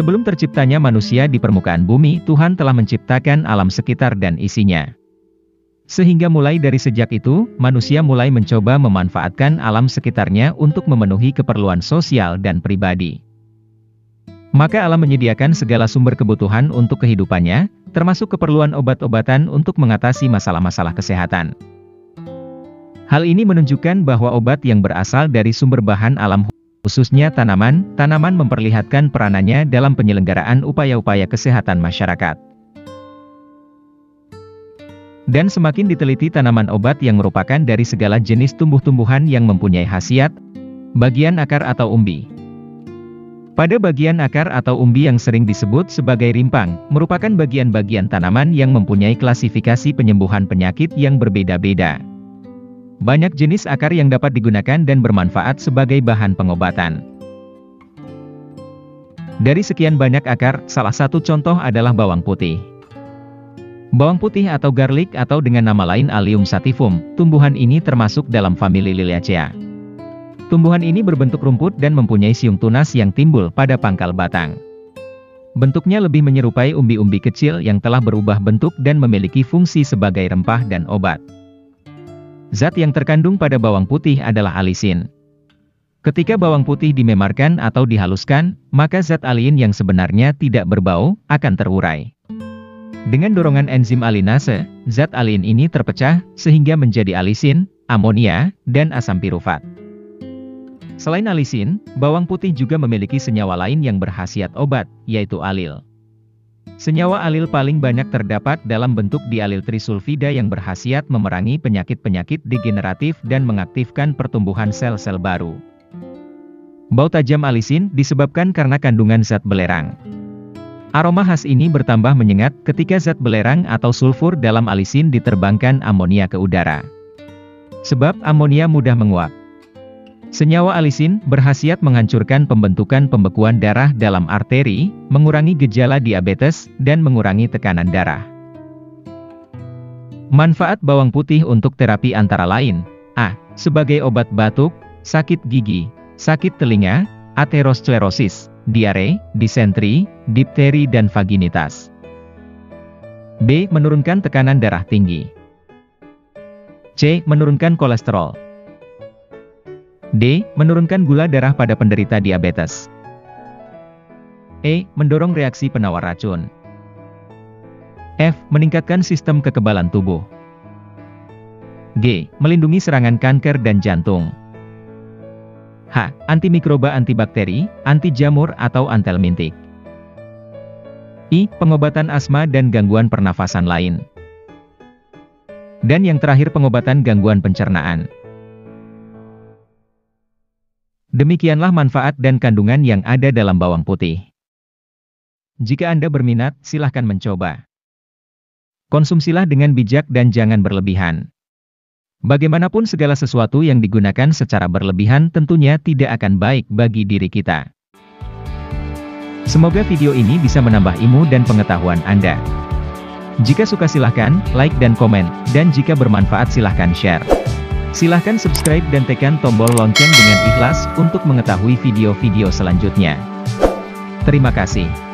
Sebelum terciptanya manusia di permukaan bumi, Tuhan telah menciptakan alam sekitar dan isinya. Sehingga mulai dari sejak itu, manusia mulai mencoba memanfaatkan alam sekitarnya untuk memenuhi keperluan sosial dan pribadi. Maka alam menyediakan segala sumber kebutuhan untuk kehidupannya, termasuk keperluan obat-obatan untuk mengatasi masalah-masalah kesehatan. Hal ini menunjukkan bahwa obat yang berasal dari sumber bahan alam, khususnya tanaman memperlihatkan peranannya dalam penyelenggaraan upaya-upaya kesehatan masyarakat. Dan semakin diteliti tanaman obat yang merupakan dari segala jenis tumbuh-tumbuhan yang mempunyai khasiat, bagian akar atau umbi. Pada bagian akar atau umbi yang sering disebut sebagai rimpang, merupakan bagian-bagian tanaman yang mempunyai klasifikasi penyembuhan penyakit yang berbeda-beda. Banyak jenis akar yang dapat digunakan dan bermanfaat sebagai bahan pengobatan. Dari sekian banyak akar, salah satu contoh adalah bawang putih. Bawang putih atau garlic atau dengan nama lain Allium sativum, tumbuhan ini termasuk dalam famili Liliaceae. Tumbuhan ini berbentuk rumput dan mempunyai siung tunas yang timbul pada pangkal batang. Bentuknya lebih menyerupai umbi-umbi kecil yang telah berubah bentuk dan memiliki fungsi sebagai rempah dan obat. Zat yang terkandung pada bawang putih adalah alisin. Ketika bawang putih dimemarkan atau dihaluskan, maka zat alin yang sebenarnya tidak berbau, akan terurai. Dengan dorongan enzim alinase, zat alin ini terpecah, sehingga menjadi alisin, amonia, dan asam pirufat. Selain alisin, bawang putih juga memiliki senyawa lain yang berkhasiat obat, yaitu alil. Senyawa alil paling banyak terdapat dalam bentuk dialil trisulfida yang berkhasiat memerangi penyakit-penyakit degeneratif dan mengaktifkan pertumbuhan sel-sel baru. Bau tajam alisin disebabkan karena kandungan zat belerang. Aroma khas ini bertambah menyengat ketika zat belerang atau sulfur dalam alisin diterbangkan amonia ke udara. Sebab amonia mudah menguap. Senyawa alisin berkhasiat menghancurkan pembentukan pembekuan darah dalam arteri, mengurangi gejala diabetes, dan mengurangi tekanan darah. Manfaat bawang putih untuk terapi antara lain: A. Sebagai obat batuk, sakit gigi, sakit telinga, aterosklerosis, diare, disentri, difteri dan vaginitas. B. Menurunkan tekanan darah tinggi. C. Menurunkan kolesterol. D. Menurunkan gula darah pada penderita diabetes. E. Mendorong reaksi penawar racun. F. Meningkatkan sistem kekebalan tubuh. G. Melindungi serangan kanker dan jantung. H. Antimikroba, antibakteri, anti jamur atau antelmintik. I. Pengobatan asma dan gangguan pernafasan lain. Dan yang terakhir pengobatan gangguan pencernaan. Demikianlah manfaat dan kandungan yang ada dalam bawang putih. Jika Anda berminat, silahkan mencoba. Konsumsilah dengan bijak dan jangan berlebihan. Bagaimanapun segala sesuatu yang digunakan secara berlebihan tentunya tidak akan baik bagi diri kita. Semoga video ini bisa menambah ilmu dan pengetahuan Anda. Jika suka silahkan like dan komen, dan jika bermanfaat silahkan share. Silahkan subscribe dan tekan tombol lonceng dengan ikhlas untuk mengetahui video-video selanjutnya. Terima kasih.